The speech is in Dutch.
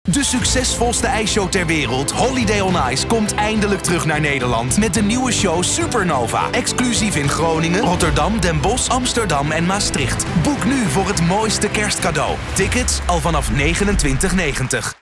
De succesvolste ijsshow ter wereld, Holiday on Ice, komt eindelijk terug naar Nederland met de nieuwe show Supernova. Exclusief in Groningen, Rotterdam, Den Bosch, Amsterdam en Maastricht. Boek nu voor het mooiste kerstcadeau. Tickets al vanaf €29,90.